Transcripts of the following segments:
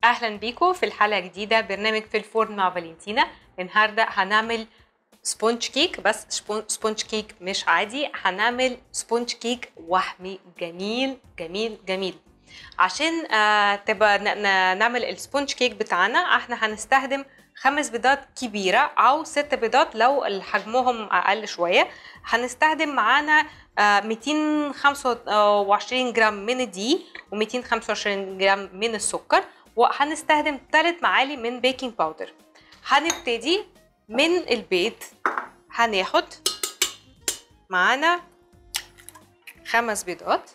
اهلا بيكم في الحلقه جديده برنامج في الفرن مع فالنتينا. النهارده هنعمل سبونج كيك، بس سبونج كيك مش عادي، هنعمل سبونج كيك وهمي جميل جميل جميل. عشان تبقى نعمل السبونج كيك بتاعنا احنا هنستخدم 5 بيضات كبيره او 6 بيضات لو حجمهم اقل شويه. هنستخدم معانا 225 جرام من الدقيق و225 جرام من السكر، وهنستخدم 3 معالق من بيكنج باودر. هنبتدي من البيض، هناخد معانا 5 بيضات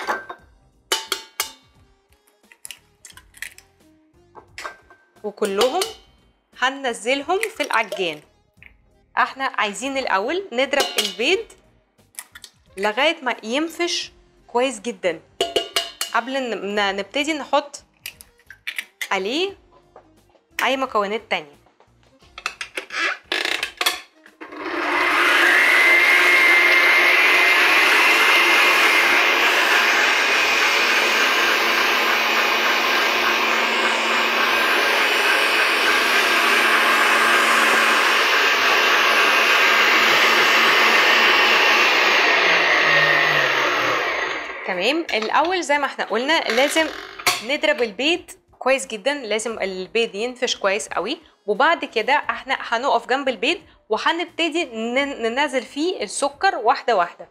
وكلهم هننزلهم في العجان. احنا عايزين الاول نضرب البيض لغايه ما ينفش كويس جدا قبل ما نبتدي نحط عليه اي مكونات تانية. تمام، الاول زي ما احنا قلنا لازم نضرب البيض كويس جدا، لازم البيض ينفش كويس قوي، وبعد كده احنا هنقف جنب البيض وهنبتدي ننزل فيه السكر واحده واحده.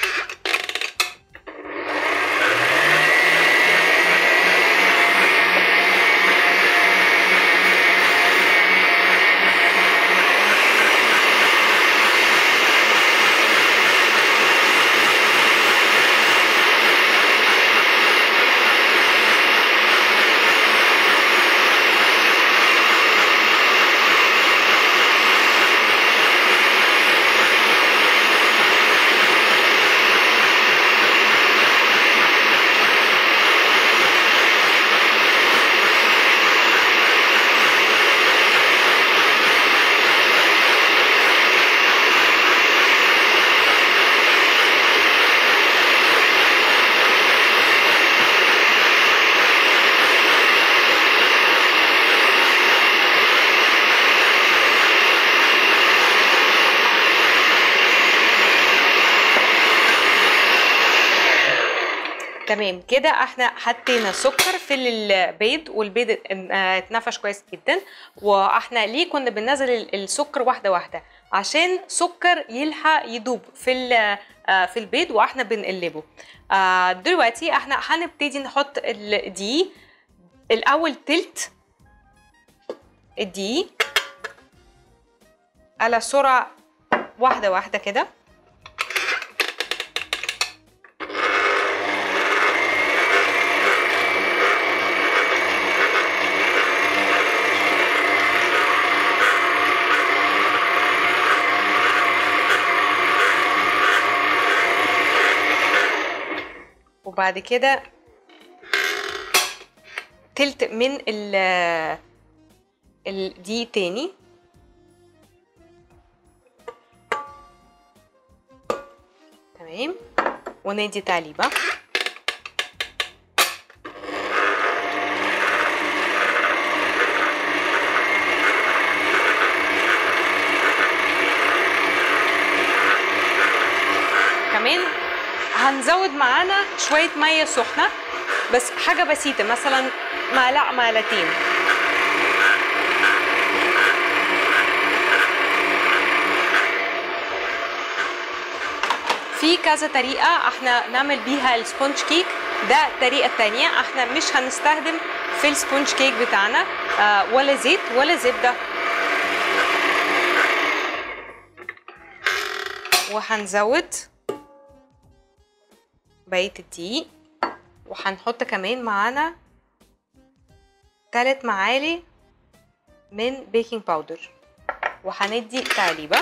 تمام كده احنا حطينا سكر في البيض والبيض اتنفش كويس جدا. واحنا ليه كنا بننزل السكر واحده واحده؟ عشان سكر يلحق يدوب في البيض واحنا بنقلبه. دلوقتي احنا هنبتدي نحط الدقيق الاول، تلت الدقيق على سرعه واحده واحده كده. وبعد كده تلت من الدقيق تاني. تمام، وندي تقليبه. كمان هنزود معانا شوية مية سخنة، بس حاجة بسيطة، مثلا معلقة معلقتين. في كذا طريقة احنا نعمل بيها السبونج كيك، ده طريقة تانية. احنا مش هنستخدم في السبونج كيك بتاعنا ولا زيت ولا زبدة، وهنزود بقية الدقيق، وهنحط كمان معانا 3 معالق من بيكنج باودر، وهندي تقليبه.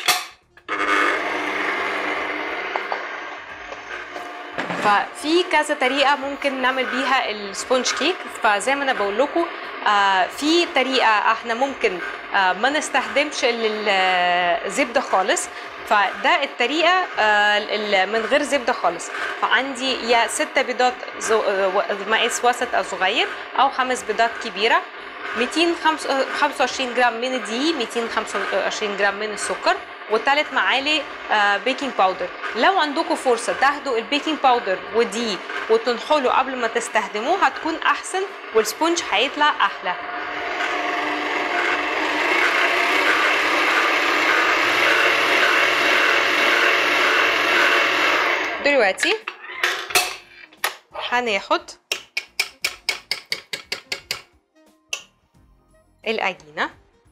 ففي كذا طريقه ممكن نعمل بيها السبونج كيك، فزي ما انا بقول لكم في طريقه احنا ممكن ما نستخدمش الزبده خالص، فده الطريقه من غير زبده خالص. فعندي يا 6 بيضات مقاس وسط او صغير، او 5 بيضات كبيره، 225 جرام من الدقيق، 225 جرام من السكر، و3 معالق بيكنج باودر. لو عندكم فرصه تاخدوا البيكنج باودر والدقيق وتنحلوا قبل ما تستخدموه هتكون احسن، والسبونج هيطلع احلى. دلوقتي هناخد العجينة،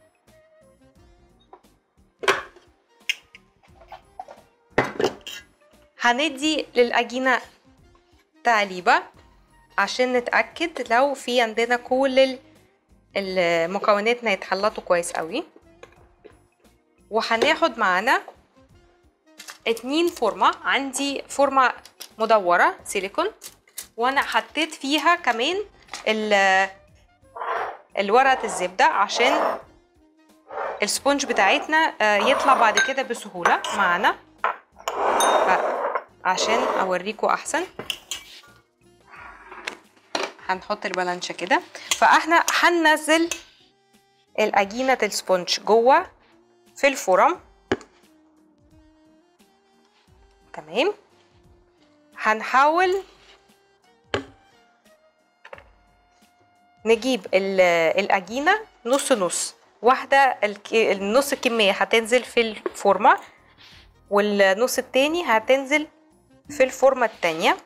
هندي للعجينة تقليبة عشان نتأكد لو في عندنا كل المكونات هيتخلطوا كويس قوي. وهناخد معانا 2 فورمة، عندي فورمة مدورة سيليكون، وانا حطيت فيها كمان الورقة الزبدة عشان السبونج بتاعتنا يطلع بعد كده بسهولة معانا. عشان اوريكم احسن هنحط البلانشة كده. فاحنا هننزل العجينة السبونج جوه في الفرن. تمام. هنحاول نجيب العجينة نص نص، واحدة النص الكمية هتنزل في الفورمة، والنص التاني هتنزل في الفورمة التانية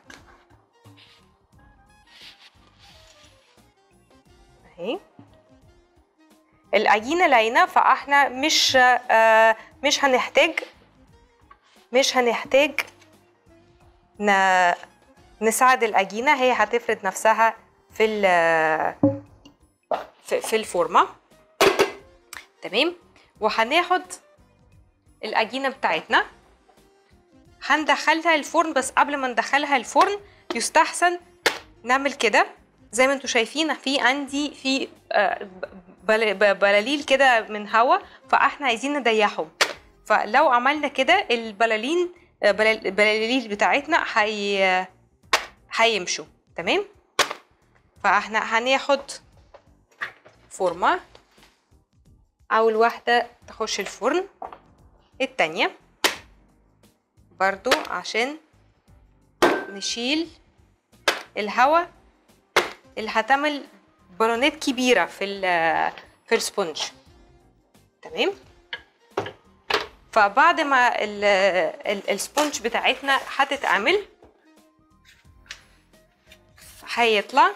اهي. العجينة لاينة، فاحنا مش هنحتاج نساعد العجينة، هي هتفرد نفسها في الفورمة. تمام. وهناخد العجينة بتاعتنا هندخلها الفرن، بس قبل ما ندخلها الفرن يستحسن نعمل كده. زي ما انتم شايفين في عندي في بلاليل كده من هوا، فاحنا عايزين نضيعهم. فلو عملنا كده البلاليل بتاعتنا هيمشوا. تمام. فاحنا هناخد فورمة، اول واحدة تخش الفرن، التانية برضو عشان نشيل الهواء اللي هتعمل بالونات كبيرة في السبونج. تمام. فبعد ما السبونج بتاعتنا هتتعمل هيطلع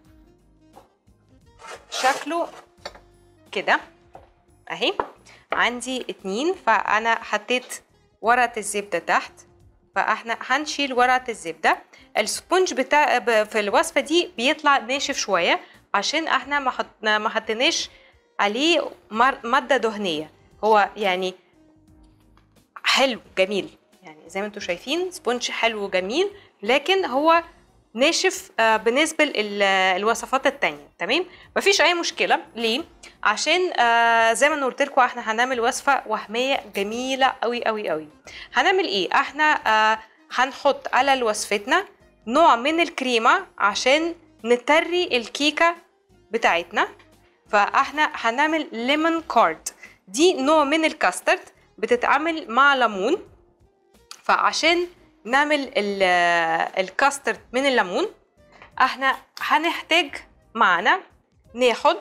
شكله كده اهي. عندي 2، فانا حطيت ورقة الزبدة تحت، فاحنا هنشيل ورقة الزبدة. السبونج في الوصفة دي بيطلع ناشف شوية عشان احنا ما حطيناش عليه مادة دهنية. هو يعني حلو جميل، يعني زي ما انتم شايفين سبونج حلو وجميل، لكن هو ناشف بالنسبة للوصفات التانية. تمام. مفيش اي مشكلة. ليه؟ عشان زي ما انا قلت لكم احنا هنعمل وصفة وهمية جميلة قوي قوي قوي. هنعمل ايه؟ احنا هنحط على وصفتنا نوع من الكريمة عشان نطري الكيكة بتاعتنا. فاحنا هنعمل ليمون كارد، دي نوع من الكاسترد بتتعمل مع ليمون. فعشان نعمل الكاسترد من الليمون احنا هنحتاج معنا ناخد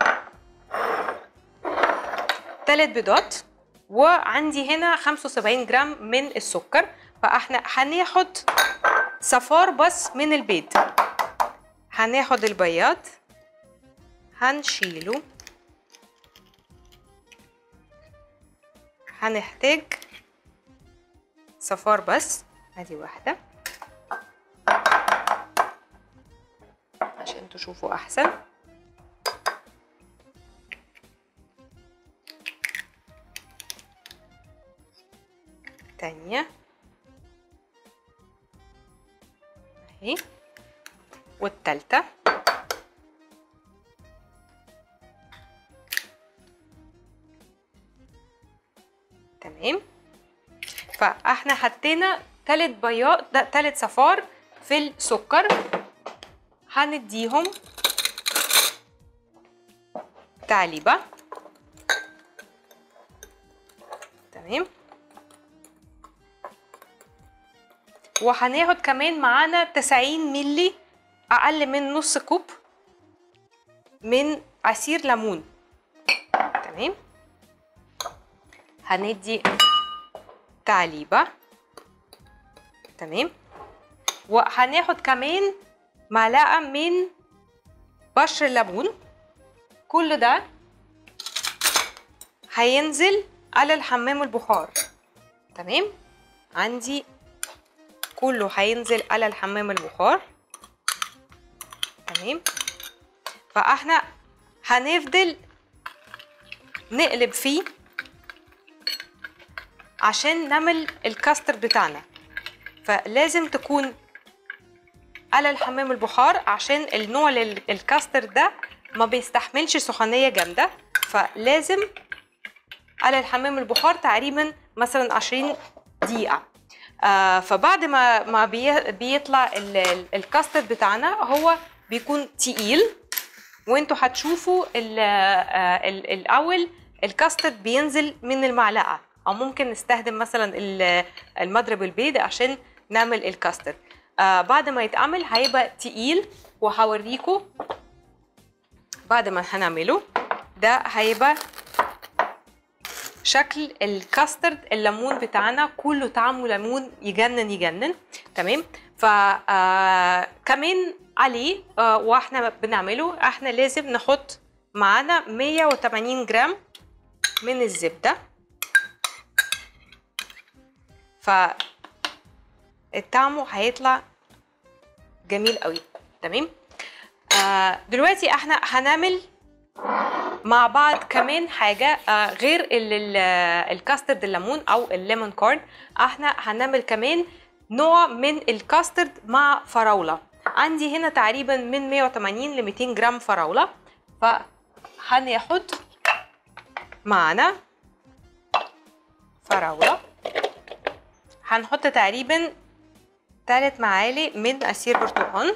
3 بيضات، وعندي هنا 75 جرام من السكر. فاحنا هناخد صفار بس من البيض. هناخد البياض هنشيله، هنحتاج صفار بس، ادي واحدة عشان تشوفوا احسن. تانية اهي، والتالتة. تمام. فاحنا حطينا 3 بياض 3 صفار في السكر، هنديهم تعليبه. تمام. وهناخد كمان معانا 90 مللي، اقل من نص كوب من عصير ليمون. تمام. هندي تعليبه. تمام. وهناخد كمان معلقه من بشر الليمون. كل ده هينزل على الحمام البخار. تمام. عندي كله هينزل على الحمام البخار. تمام. فاحنا هنفضل نقلب فيه عشان نعمل الكاستر بتاعنا. فلازم تكون على الحمام البخار عشان النوع الكاستر ده ما بيستحملش سخونية جامدة، فلازم على الحمام البخار تقريبا مثلا 20 دقيقة. فبعد ما بيطلع الكاستر بتاعنا هو بيكون تقيل، وانتوا هتشوفوا الاول الكاستر بينزل من المعلقة، او ممكن نستخدم مثلا المضرب البيض عشان نعمل الكاستر. بعد ما يتعمل هيبقى تقيل، وهوريكم بعد ما هنعمله ده هيبقى شكل الكاسترد. الليمون بتاعنا كله طعمه ليمون يجنن يجنن. تمام. كمان عليه واحنا بنعمله احنا لازم نحط معانا 180 جرام من الزبدة. فالطعم هيطلع جميل قوي. تمام. دلوقتي احنا هنعمل مع بعض كمان حاجة غير الكاسترد الليمون او الليمون كارد. احنا هنعمل كمان نوع من الكاسترد مع فراولة. عندي هنا تقريبا من 180 ل 200 جرام فراولة. فهناخد معنا فراولة، هنحط تقريبا 3 معالق من عصير برتقال.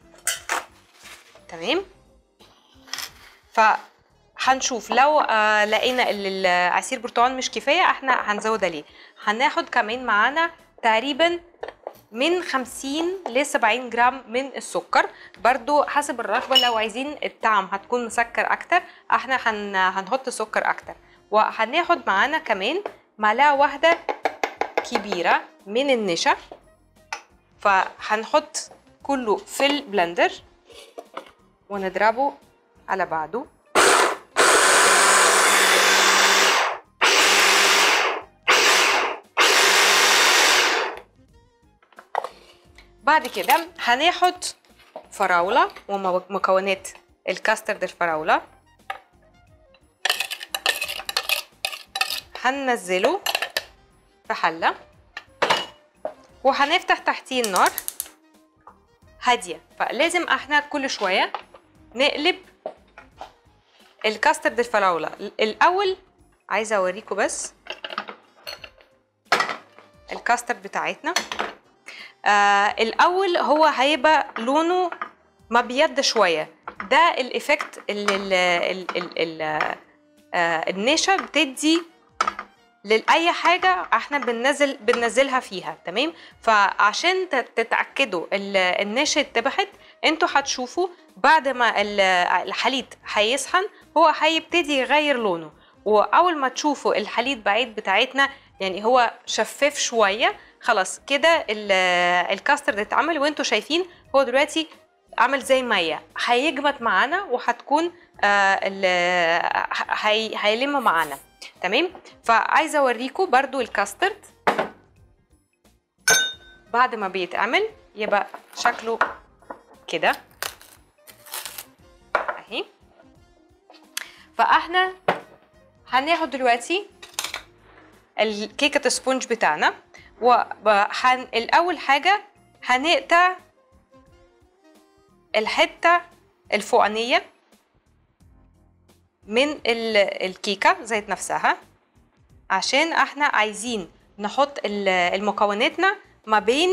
تمام. فهنشوف لو لقينا العصير برتقال مش كفايه احنا هنزود عليه. هناخد كمان معانا تقريبا من 50 ل 70 جرام من السكر، برضو حسب الرغبه. لو عايزين الطعم هتكون مسكر اكتر احنا هنحط سكر اكتر. وهناخد معانا كمان معلقه واحده كبيره من النشا. فهنحط كله في البلندر ونضربه على بعضه. بعد كده هناخد فراولة ومكونات الكاسترد الفراولة، هننزله في حلة وهنفتح تحتيه النار هادية. فلازم احنا كل شوية نقلب الكاسترد الفراولة. الاول عايزة اوريكم بس الكاسترد بتاعتنا. الاول هو هيبقى لونه مبيض شويه، ده الايفكت النشا بتدي لاي حاجه احنا بننزلها فيها. تمام. فعشان تتاكدوا النشا اتبحت، انتوا هتشوفوا بعد ما الحليب هيسخن هو هيبتدي يغير لونه. واول ما تشوفوا الحليب بعيد بتاعتنا يعني هو شفاف شويه، خلاص كده الكاسترد اتعمل. وانتوا شايفين هو دلوقتي عمل زي ميه، هيجمد معانا وهتكون هيلم معانا. تمام. فعايزه اوريكم برضو الكاسترد بعد ما بيتعمل يبقى شكله كده اهي. فاحنا هناخد دلوقتي الكيكه السبونج بتاعنا، الاول حاجه هنقطع الحته الفوقانيه من الكيكه ذات نفسها، عشان احنا عايزين نحط المكوناتنا ما بين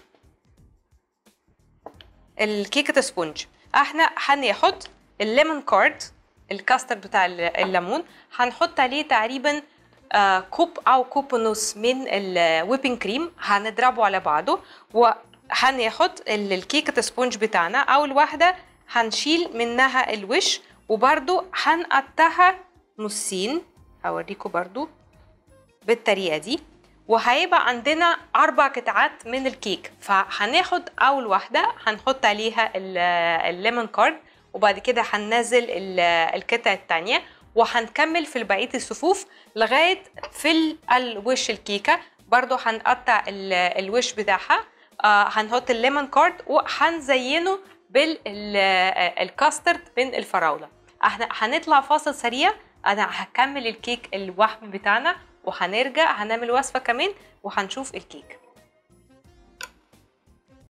الكيكة سبونج. احنا هناخد الليمون كارد، الكاسترد بتاع الليمون، هنحط عليه تقريبا كوب او كوب ونص من الويبنج كريم، هنضربه على بعضه، وهناخد الكيكة سبونج بتاعنا اول واحدة هنشيل منها الوش، وبرده هنقطعها نصين، هوريكم برضو بالطريقة دي، وهيبقى عندنا 4 قطعات من الكيك. فهناخد اول واحدة هنحط عليها الليمون كارد، وبعد كده هننزل القطعة التانية، وهنكمل في بقية الصفوف لغاية في الوش الكيكة برضو هنقطع الوش بتاعها، هنحط الليمون كارد وهنزينه بالكاسترد من الفراولة. احنا هنطلع فاصل سريع، انا هكمل الكيك الوهمي بتاعنا وهنرجع هنعمل وصفة كمان وهنشوف الكيك.